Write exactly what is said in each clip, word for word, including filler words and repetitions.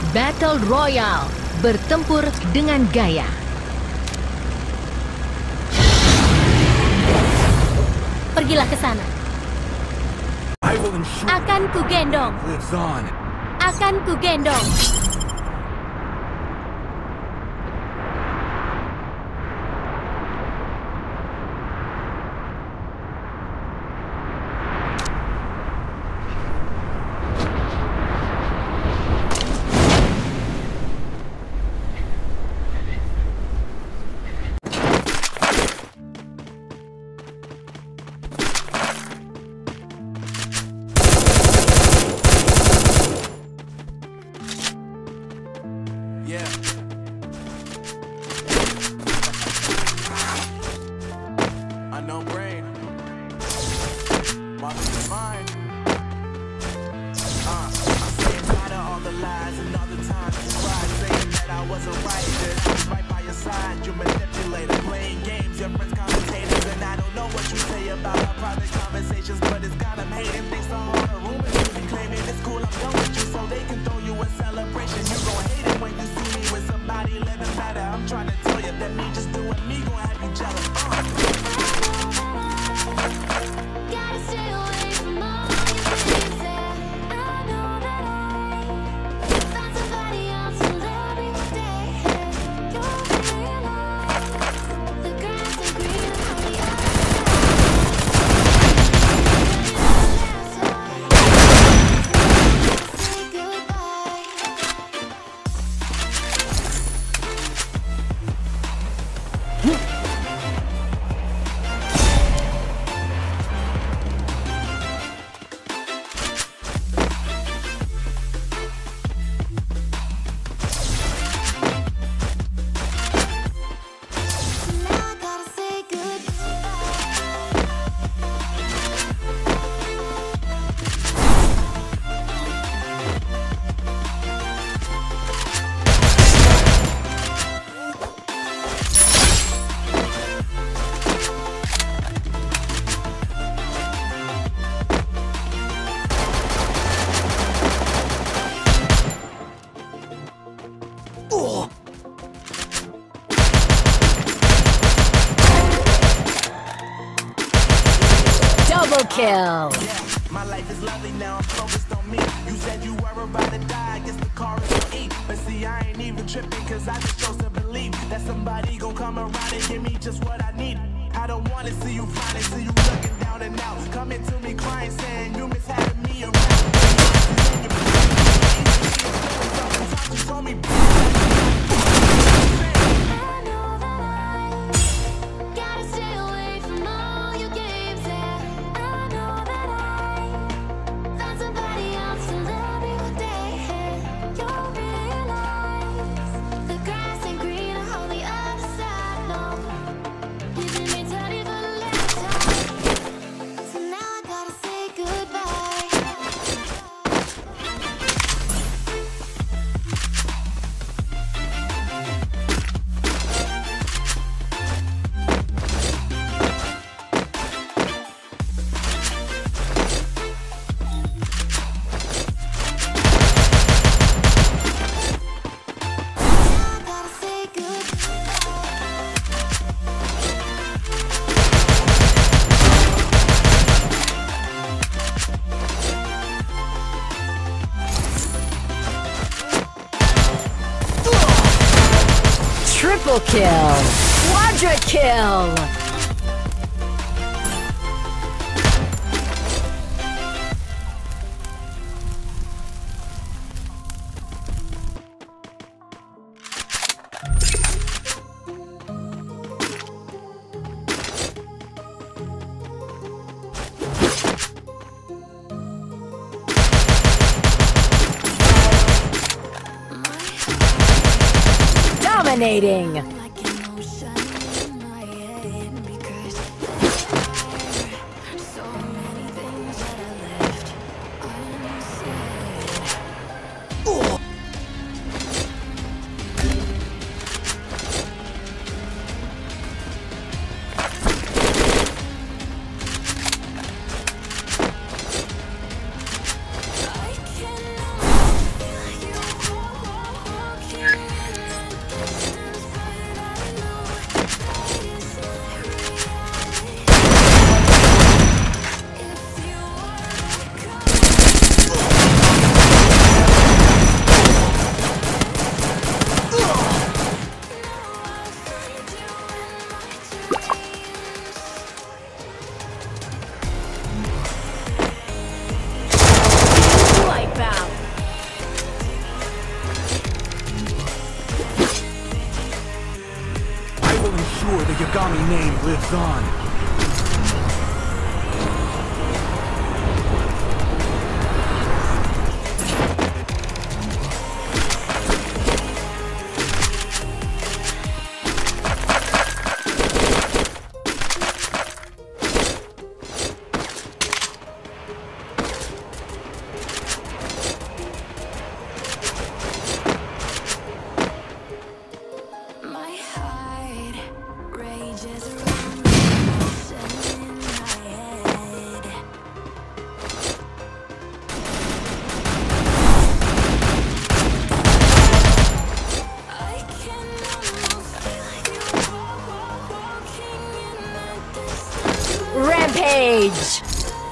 Battle Royale, bertempur dengan gaya. Pergilah ke sana. Akan ku gendong. Akan ku gendong. Double kill. My life is lovely now, I'm focused on me. You said you were about to die, I guess the car is gonna eat. But see, I ain't even tripping, cause I just chose to believe that somebody gon' come around and give me just what I need. I don't wanna see you finally, see you looking down and out, coming to me crying, saying you miss having me around. You told me Triple kill. Quadra kill. Dominating. lives on. Rampage!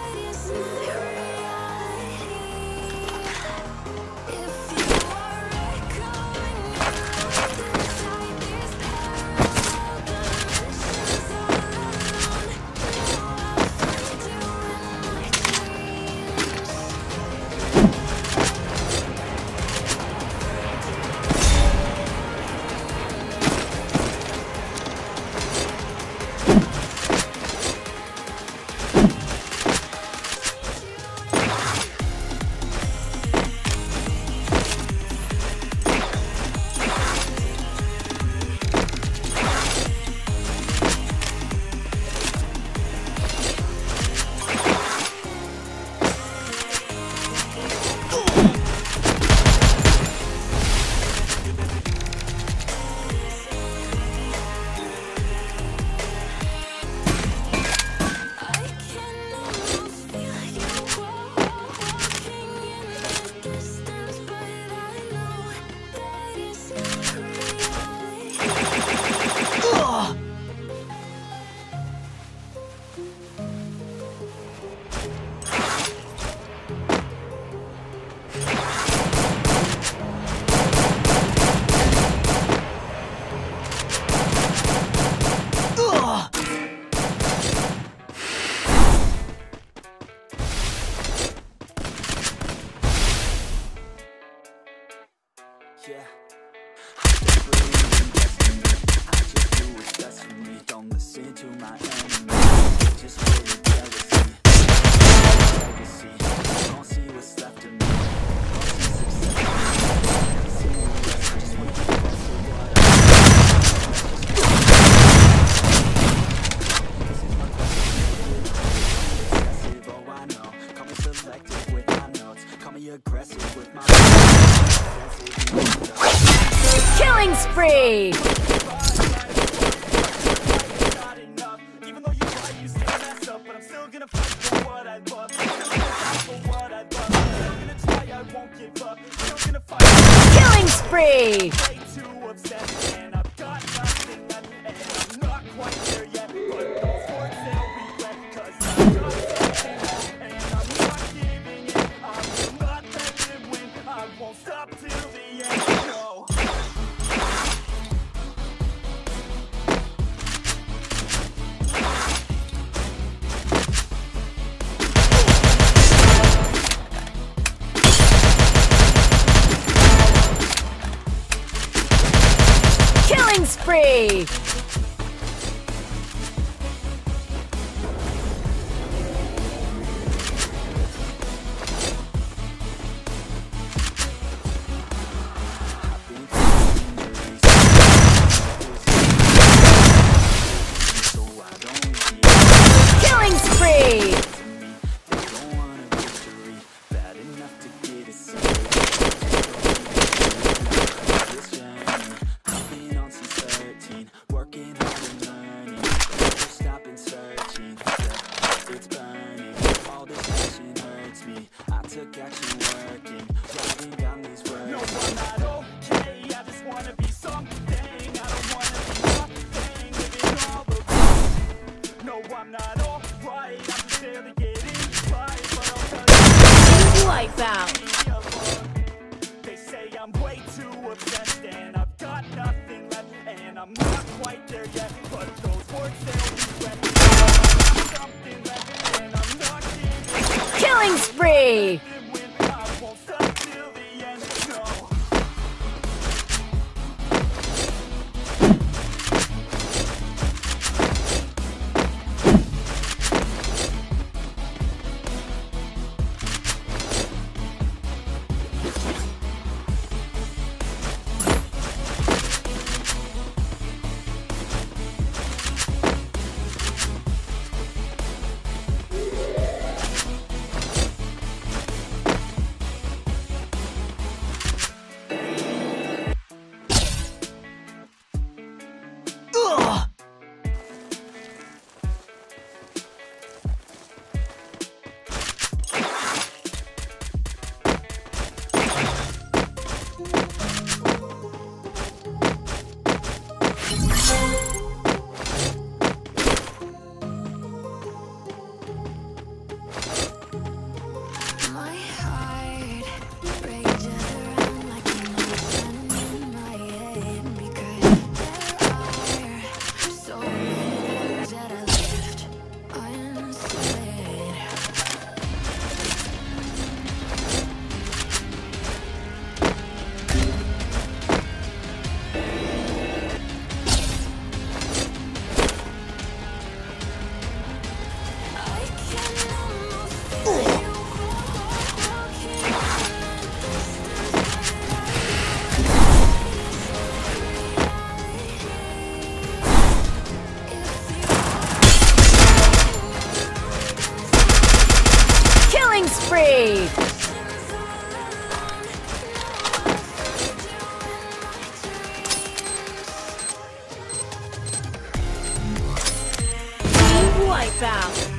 Yeah. I just believe in destiny. I just do what's best for me. Don't listen to my enemies. Just hold it jealousy. Legacy. Don't see what's left of me. Don't see success in me. See the rest. I just want to get close to what I want. This is my question. Excessive, oh I know. Call me selective with my notes. Call me aggressive with my Killing spree! Killing spree! Killing spree! Killing spree! Wipeout. They say I'm way too obsessed and I've got nothing left and I'm not quite there yet, but those words they'll regret. I've got something left and I'm not giving. Killing spree! I won't stop till the end, no. spree! Team wipeout!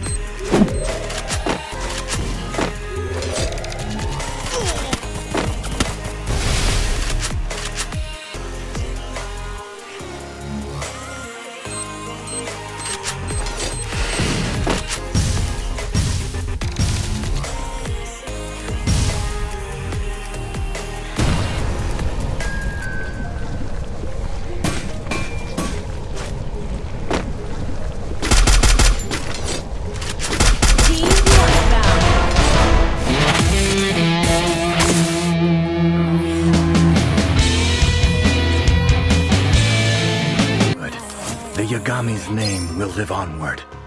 The Yagami's name will live onward.